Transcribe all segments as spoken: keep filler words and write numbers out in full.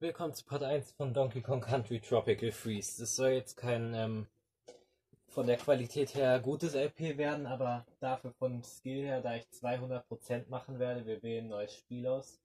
Willkommen zu Part eins von Donkey Kong Country Tropical Freeze. Das soll jetzt kein ähm, von der Qualität her gutes L P werden, aber dafür vom Skill her, da ich zweihundert Prozent machen werde, wir wählen ein neues Spiel aus.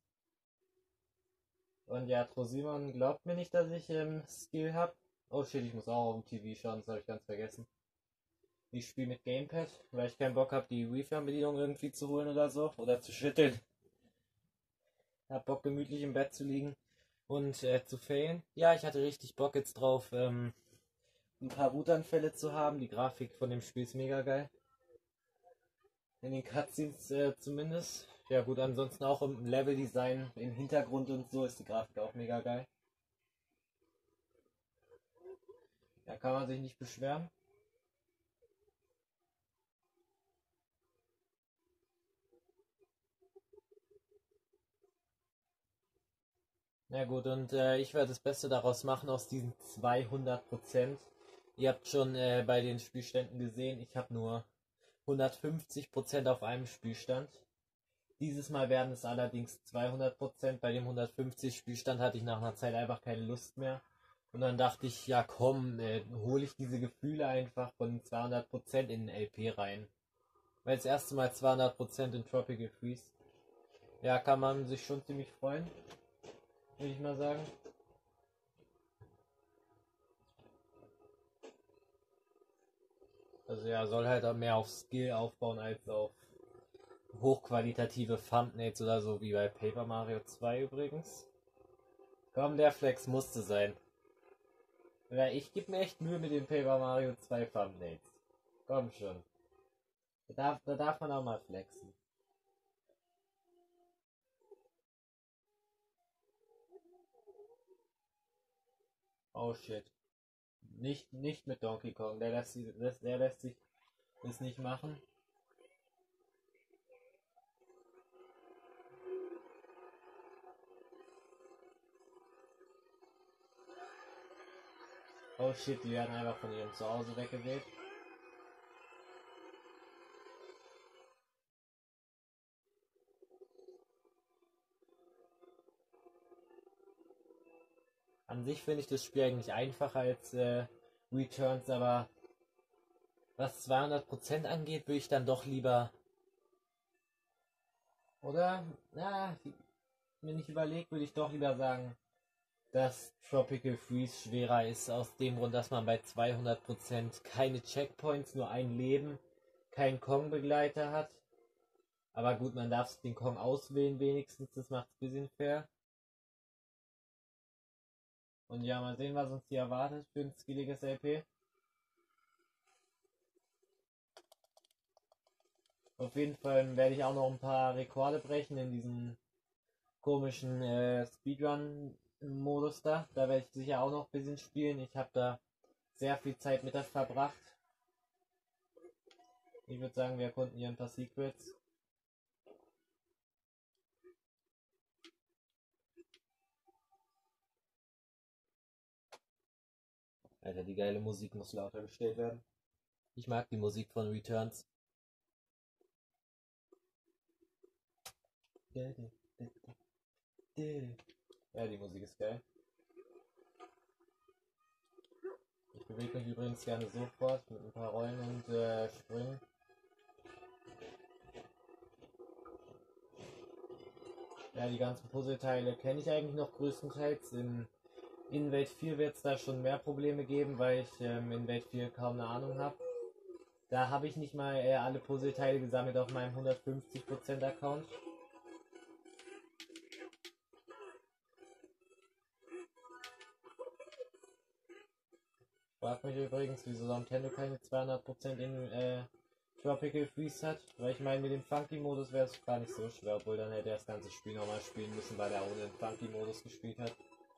Und ja, Trosimon glaubt mir nicht, dass ich ähm, Skill habe. Oh shit, ich muss auch auf dem T V schauen, das habe ich ganz vergessen. Ich spiele mit Gamepad, weil ich keinen Bock habe, die Wii-Fernbedienung irgendwie zu holen oder so, oder zu schütteln. Hab Bock, gemütlich im Bett zu liegen und äh, zu failen. Ja, ich hatte richtig Bock jetzt drauf, ähm, ein paar Wutanfälle zu haben. Die Grafik von dem Spiel ist mega geil. In den Cutscenes äh, zumindest. Ja gut, ansonsten auch im Leveldesign, im Hintergrund und so ist die Grafik auch mega geil. Da kann man sich nicht beschweren. Na gut, und äh, ich werde das Beste daraus machen aus diesen zweihundert Prozent. Ihr habt schon äh, bei den Spielständen gesehen, ich habe nur hundertfünfzig Prozent auf einem Spielstand. Dieses Mal werden es allerdings zweihundert Prozent. Bei dem hundertfünfzig Spielstand hatte ich nach einer Zeit einfach keine Lust mehr. Und dann dachte ich, ja komm, äh, hole ich diese Gefühle einfach von zweihundert Prozent in den L P rein. Weil das erste Mal zweihundert Prozent in Tropical Freeze. Ja, kann man sich schon ziemlich freuen, würde ich mal sagen. Also ja, soll halt auch mehr auf Skill aufbauen als auf hochqualitative Thumbnails oder so, wie bei Paper Mario zwei übrigens. Komm, der Flex musste sein. Ja, ich gebe mir echt Mühe mit den Paper Mario zwei Thumbnails. Komm schon. Da darf, da darf man auch mal flexen. Oh shit. Nicht, nicht mit Donkey Kong. Der lässt, sich, der lässt sich das nicht machen. Oh shit, die werden einfach von ihrem Zuhause weggeweht. An sich finde ich das Spiel eigentlich einfacher als äh, Returns, aber was zweihundert Prozent angeht, würde ich dann doch lieber... Oder? Na, wenn ich überlege, würde ich doch lieber sagen, dass Tropical Freeze schwerer ist, aus dem Grund, dass man bei zweihundert Prozent keine Checkpoints, nur ein Leben, keinen Kong-Begleiter hat. Aber gut, man darf den Kong auswählen wenigstens, das macht es ein bisschen fair. Und ja, mal sehen, was uns hier erwartet für ein skilliges L P. Auf jeden Fall werde ich auch noch ein paar Rekorde brechen in diesem komischen äh, Speedrun-Modus da. Da werde ich sicher auch noch ein bisschen spielen. Ich habe da sehr viel Zeit mit das verbracht. Ich würde sagen, wir erkunden hier ein paar Secrets. Alter, die geile Musik muss lauter gestellt werden. Ich mag die Musik von Returns. Ja, die Musik ist geil. Ich bewege mich übrigens gerne sofort mit ein paar Rollen und äh, Sprüngen. Ja, die ganzen Puzzleteile kenne ich eigentlich noch größtenteils. In Inwelt vier wird es da schon mehr Probleme geben, weil ich ähm, in Welt vier kaum eine Ahnung habe. Da habe ich nicht mal äh, alle Puzzleteile gesammelt auf meinem hundertfünfzig Prozent Account. Fragt mich übrigens, wieso Nintendo keine zweihundert Prozent in äh, Tropical Freeze hat. Weil ich meine, mit dem Funky-Modus wäre es gar nicht so schwer, obwohl dann hätte er das ganze Spiel nochmal spielen müssen, weil er ohne den Funky-Modus gespielt hat.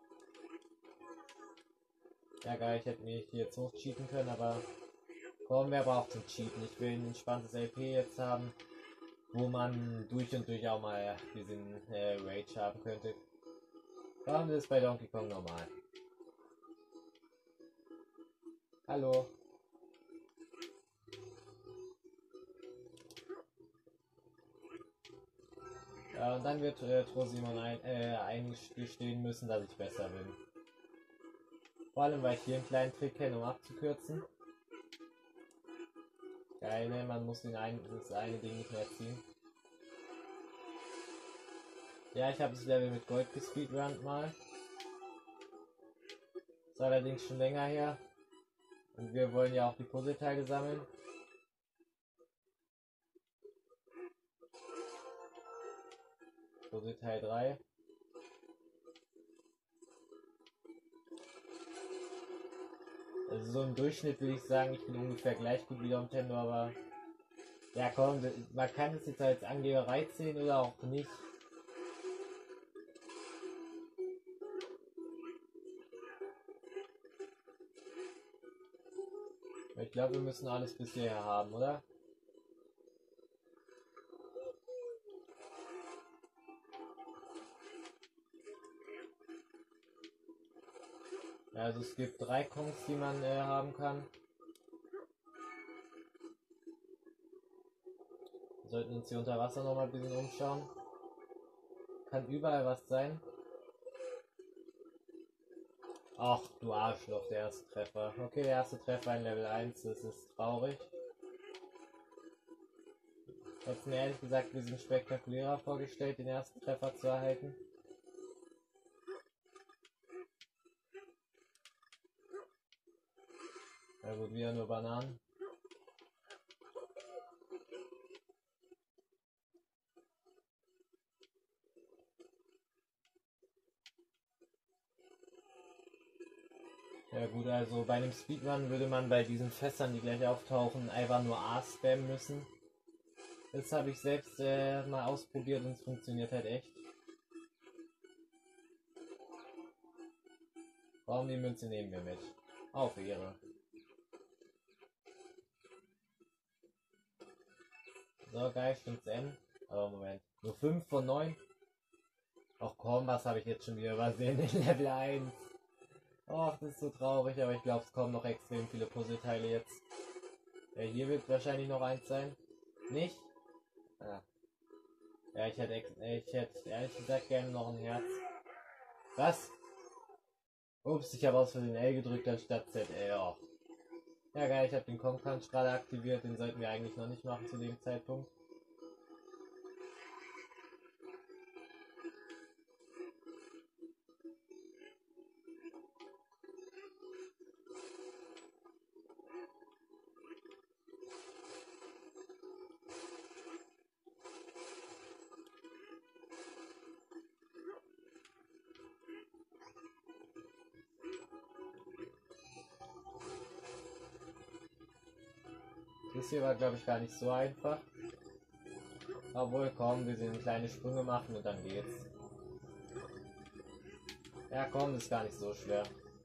Ja geil, ich hätte mich hier jetzt hochcheaten können, aber komm, wer braucht zum Cheaten? Ich will ein entspanntes L P jetzt haben, wo man durch und durch auch mal ein bisschen äh, Rage haben könnte. Warum ist bei Donkey Kong normal? Hallo. Ja, und dann wird äh, Trosimon ein, äh, eingestehen müssen, dass ich besser bin. Vor allem, weil ich hier einen kleinen Trick kenne, um abzukürzen. Geil, ne? Man muss den ein, das eine Ding nicht mehr ziehen. Ja, ich habe das Level mit Gold gespeedrunnt mal. Ist allerdings schon länger her. Und wir wollen ja auch die Puzzleteile sammeln. Puzzleteil drei. Also so im Durchschnitt würde ich sagen, ich bin ungefähr gleich gut wie der Nintendo, aber ja komm, man kann es jetzt als Angeberei sehen oder auch nicht. Ich glaube, wir müssen alles bisher haben, oder? Ja, also es gibt drei Kongs, die man äh, haben kann. Wir sollten uns hier unter Wasser noch mal ein bisschen umschauen. Kann überall was sein. Ach du Arschloch, der erste Treffer. Okay, der erste Treffer in Level eins, das ist traurig. Ich hätte mir ehrlich gesagt ein bisschen spektakulärer vorgestellt, den ersten Treffer zu erhalten. Ja gut, wieder nur Bananen. Ja gut, also bei einem Speedrun würde man bei diesen Fässern, die gleich auftauchen, einfach nur A spammen müssen. Das habe ich selbst äh, mal ausprobiert und es funktioniert halt echt. Warum die Münze nehmen wir mit? Auf Ehre. So, geil, stimmt's N. Aber Moment. Nur fünf von neun? Ach komm, was habe ich jetzt schon wieder übersehen in Level eins? Och, das ist so traurig, aber ich glaube, es kommen noch extrem viele Puzzleteile jetzt. Ja, hier wird wahrscheinlich noch eins sein. Nicht? Ja. Ja, ich hätte, ich hätte ehrlich gesagt gerne noch ein Herz. Was? Ups, ich habe aus Versehen L gedrückt anstatt Z. Ey, oh. Ja geil, ich habe den Kong-Punch gerade aktiviert, den sollten wir eigentlich noch nicht machen zu dem Zeitpunkt. Das hier war, glaube ich, gar nicht so einfach. Obwohl, komm, wir sehen kleine Sprünge machen und dann geht's. Ja, komm, das ist gar nicht so schwer.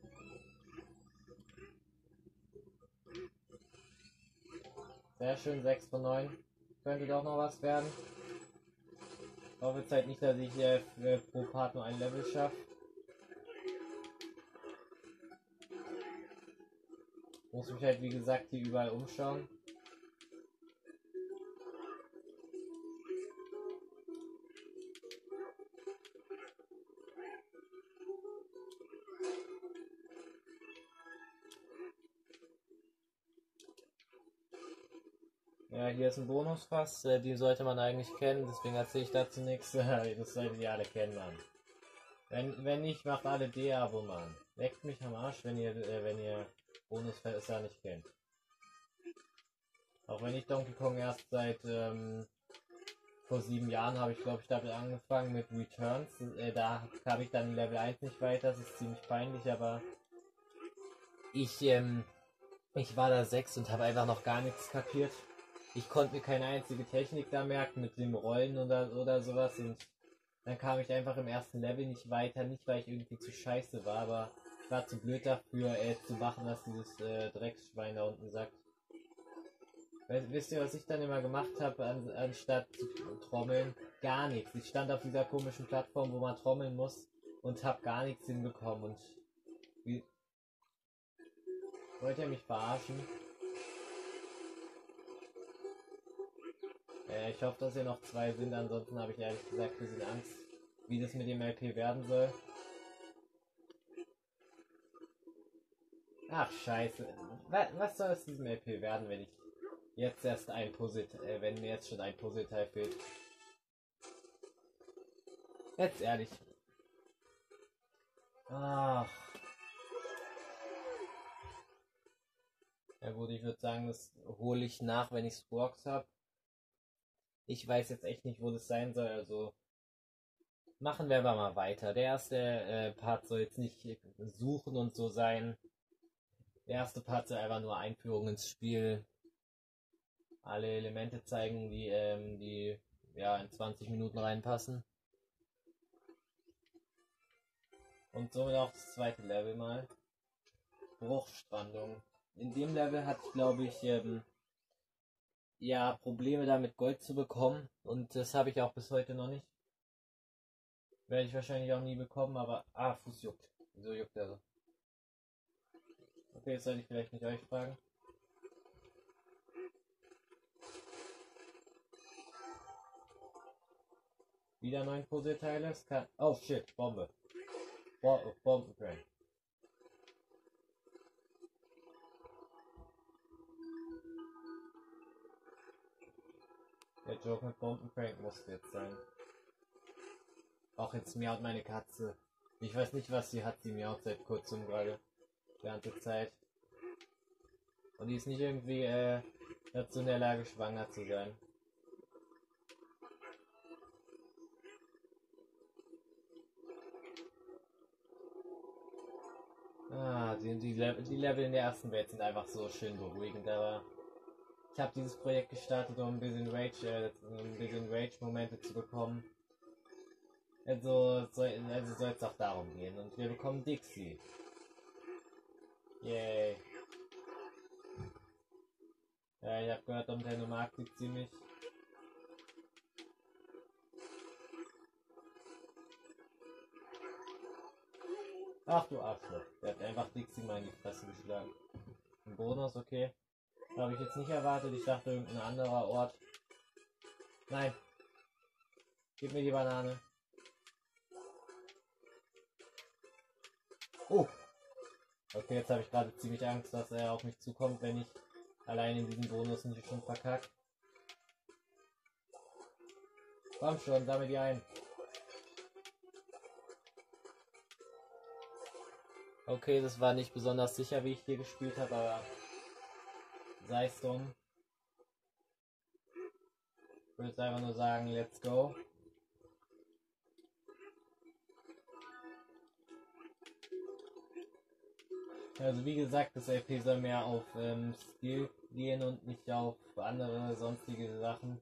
Sehr schön, sechs von neun. Könnte doch noch was werden. Ich hoffe jetzt halt nicht, dass ich äh, pro Part nur ein Level schaffe. Muss mich halt, wie gesagt, hier überall umschauen. Ja, hier ist ein Bonusfass, äh, die sollte man eigentlich kennen, deswegen erzähle ich dazu nichts. Das solltet ihr alle kennen, Mann. Wenn, wenn nicht, macht alle D-Abo, Mann. Leckt mich am Arsch, wenn ihr, äh, wenn ihr Bonusfässer nicht kennt. Auch wenn ich Donkey Kong erst seit ähm, vor sieben Jahren habe ich, glaube ich, damit angefangen mit Returns. Äh, da kam ich dann in Level eins nicht weiter, das ist ziemlich peinlich, aber ich, ähm, ich war da sechs und habe einfach noch gar nichts kapiert. Ich konnte mir keine einzige Technik da merken mit dem Rollen oder, oder sowas und dann kam ich einfach im ersten Level nicht weiter, nicht weil ich irgendwie zu scheiße war, aber ich war zu blöd dafür, äh, zu machen, was dieses äh, Drecksschwein da unten sagt. Wisst ihr, was ich dann immer gemacht habe, an, anstatt zu trommeln? Gar nichts. Ich stand auf dieser komischen Plattform, wo man trommeln muss und habe gar nichts hinbekommen und wie... Wollt ihr mich verarschen? Äh, ich hoffe, dass hier noch zwei sind, ansonsten habe ich ehrlich gesagt ein bisschen Angst, wie das mit dem L P werden soll. Ach scheiße. Was soll aus diesem L P werden, wenn ich jetzt erst ein Puzzle, äh, wenn mir jetzt schon ein Puzzleteil fehlt? Jetzt ehrlich. Ach. Ja gut, ich würde sagen, das hole ich nach, wenn ich Sporks habe. Ich weiß jetzt echt nicht, wo das sein soll, also machen wir aber mal weiter. Der erste äh, Part soll jetzt nicht suchen und so sein. Der erste Part soll einfach nur Einführung ins Spiel. Alle Elemente zeigen, die, ähm, die ja in zwanzig Minuten reinpassen. Und somit auch das zweite Level mal. Bruchstrandung. In dem Level hatte ich, glaube ich, ähm, ja, Probleme damit Gold zu bekommen. Und das habe ich auch bis heute noch nicht. Werde ich wahrscheinlich auch nie bekommen, aber... Ah, Fuß juckt. Wieso juckt er so? Okay, jetzt sollte ich vielleicht nicht euch fragen. Wieder neun Puzzleteile. Es kann... Oh shit, Bombe. Bo Bombenprank. Der Joke mit Bombenprank musste jetzt sein. Auch jetzt miaut meine Katze. Ich weiß nicht, was sie hat. Sie miaut seit kurzem gerade. Die ganze Zeit. Und die ist nicht irgendwie äh, dazu in der Lage, schwanger zu sein. Ah, die, die, Level, die Level in der ersten Welt sind einfach so schön beruhigend, aber ich habe dieses Projekt gestartet, um ein bisschen Rage, äh, ein bisschen Rage-Momente zu bekommen. Also soll also soll es auch darum gehen. Und wir bekommen Dixie. Yay. Ja, ich habe gehört, Nintendo mag die ziemlich. Ach du Arschloch. Der hat einfach Dixie mal in die Fresse geschlagen. Ein Bonus, okay. Habe ich jetzt nicht erwartet. Ich dachte irgendein anderer Ort. Nein. Gib mir die Banane. Oh. Okay, jetzt habe ich gerade ziemlich Angst, dass er auf mich zukommt, wenn ich allein in diesen Bonus nicht schon verkackt. Komm schon, sammel die ein. Okay, das war nicht besonders sicher, wie ich hier gespielt habe, aber sei es drum. Ich würde einfach nur sagen, let's go. Also wie gesagt, das L P soll mehr auf ähm, Skill gehen und nicht auf andere sonstige Sachen.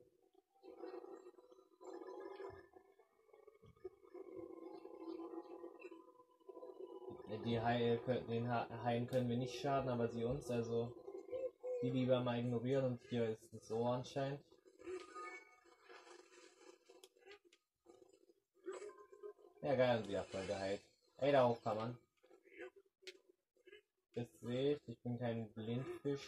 Die Haie, den Haien können wir nicht schaden, aber sie uns, also die lieber mal ignorieren, und hier ist es so anscheinend. Ja geil, und sie hat voll geheilt. Ey, da hoch kann man. Das sehe ich, ich bin kein Blindfisch.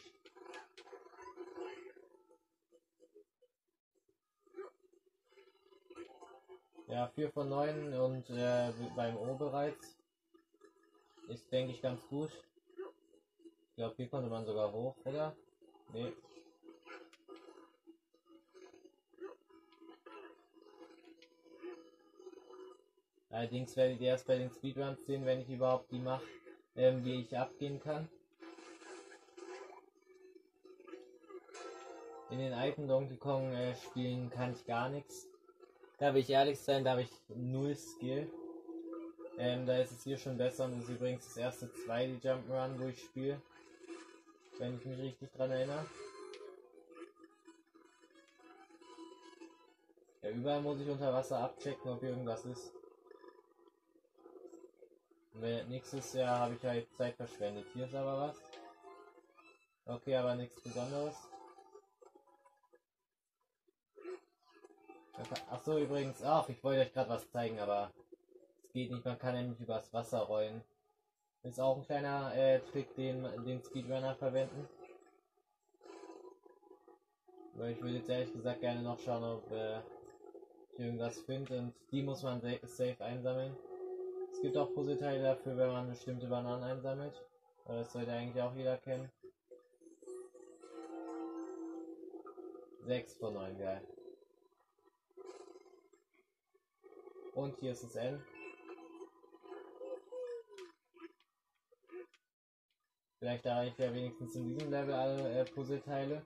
Ja, vier von neun und äh, beim O bereits. Ist, denke ich, ganz gut. Ich glaube, hier konnte man sogar hoch, oder? Nee. Allerdings werdet ihr erst bei den Speedruns sehen, wenn ich überhaupt die mache, ähm, wie ich abgehen kann. In den alten Donkey Kong äh, Spielen kann ich gar nichts. Da will ich ehrlich sein, da habe ich null Skill. Ähm, da ist es hier schon besser, und das ist übrigens das erste zwei D Jump'n'Run, wo ich spiele. Wenn ich mich richtig dran erinnere. Ja, überall muss ich unter Wasser abchecken, ob irgendwas ist. Und wenn nächstes Jahr habe ich halt Zeit verschwendet. Hier ist aber was. Okay, aber nichts Besonderes. Achso, übrigens auch, ich wollte euch gerade was zeigen, aber es geht nicht, man kann ja nicht übers Wasser rollen. Ist auch ein kleiner äh, Trick, den den Speedrunner verwenden. Weil ich würde jetzt ehrlich gesagt gerne noch schauen, ob äh, ich irgendwas finde. Und die muss man safe einsammeln. Es gibt auch Puzzleteile dafür, wenn man bestimmte Bananen einsammelt. Aber das sollte eigentlich auch jeder kennen. sechs von neun, geil. Und hier ist das N. Vielleicht erreiche ich ja wenigstens in diesem Level alle äh, Puzzleteile.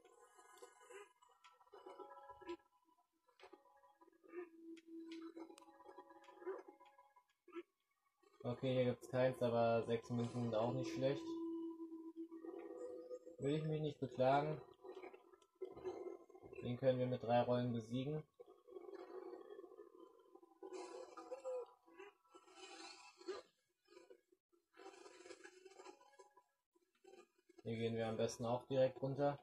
Okay, hier gibt es keins, aber sechs Münzen sind auch nicht schlecht. Will ich mich nicht beklagen. Den können wir mit drei Rollen besiegen. Hier gehen wir am besten auch direkt runter.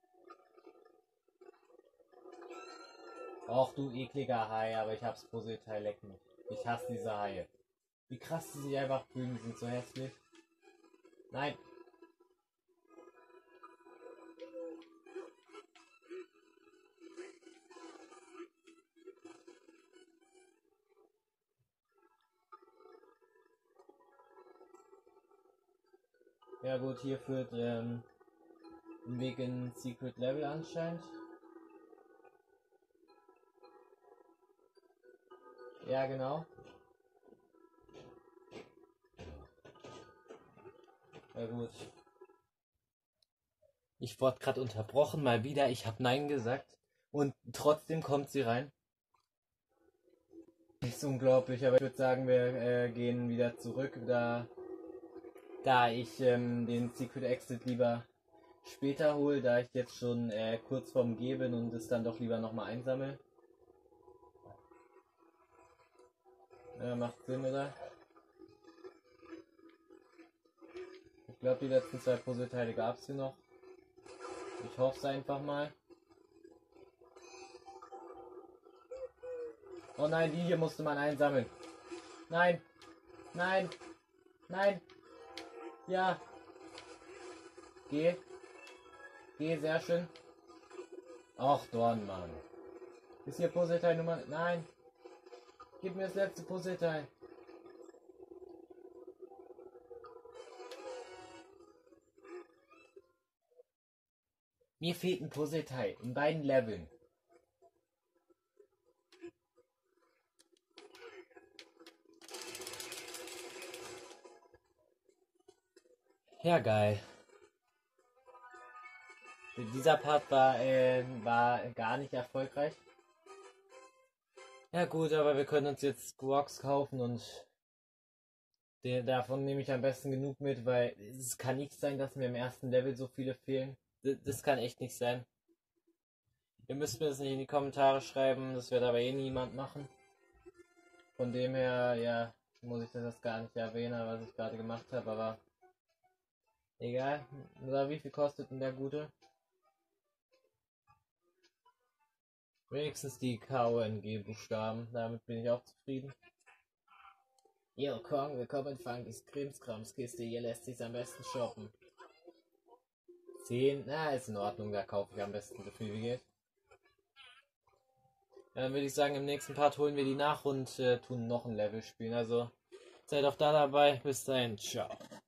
Och du ekliger Hai, aber ich hab's Puzzleteil lecken. Ich hasse diese Haie. Wie krass die sich einfach fühlen, die sind so hässlich. Nein. Ja gut, hier führt ähm, ein Weg in Secret Level anscheinend. Ja genau. Ja gut. Ich wurde gerade unterbrochen, mal wieder. Ich habe Nein gesagt. Und trotzdem kommt sie rein. Das ist unglaublich, aber ich würde sagen, wir äh, gehen wieder zurück, da, da ich ähm, den Secret Exit lieber später hole, da ich jetzt schon äh, kurz vorm G bin und es dann doch lieber nochmal einsammle. Ja, macht Sinn, oder? Ich glaube, die letzten zwei Puzzleteile gab es hier noch. Ich hoffe es einfach mal. Oh nein, die hier musste man einsammeln. Nein. Nein. Nein. Ja. Geh. Geh, sehr schön. Ach, Dorn, Mann. Ist hier Puzzleteil Nummer... Nein. Gib mir das letzte Puzzleteil. Mir fehlt ein Puzzleteil in beiden Leveln. Ja, geil. Dieser Part war, äh, war gar nicht erfolgreich. Ja gut, aber wir können uns jetzt Squawks kaufen und der, davon nehme ich am besten genug mit, weil es kann nicht sein, dass mir im ersten Level so viele fehlen. Das, das kann echt nicht sein. Ihr müsst mir das nicht in die Kommentare schreiben, das wird aber eh niemand machen. Von dem her, ja, muss ich das gar nicht erwähnen, was ich gerade gemacht habe, aber egal. So, wie viel kostet denn der Gute? Wenigstens die K O N G-Buchstaben, damit bin ich auch zufrieden. Yo, Kong, willkommen in Funkys Krimskramskiste, hier lässt sich's am besten shoppen. zehn, na, ist in Ordnung, da kaufe ich am besten so viel wie geht. Dann würde ich sagen, im nächsten Part holen wir die nach und äh, tun noch ein Level spielen, also seid auch da dabei, bis dahin, ciao.